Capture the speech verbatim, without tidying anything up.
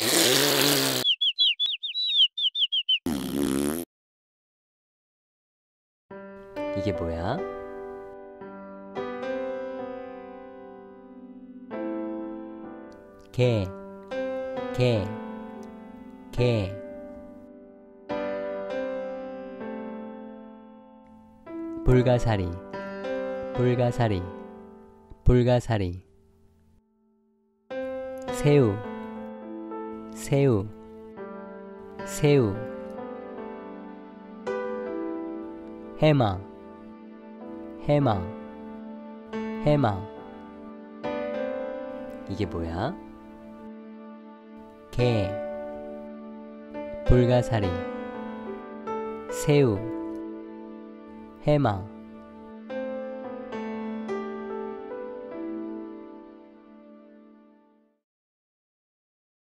이게 뭐야? 개, 개, 개. 불가사리, 불가사리, 불가사리. 새우, 새우, 새우. 해마, 해마, 해마. 이게 뭐야? 개, 불가사리, 새우, 해마.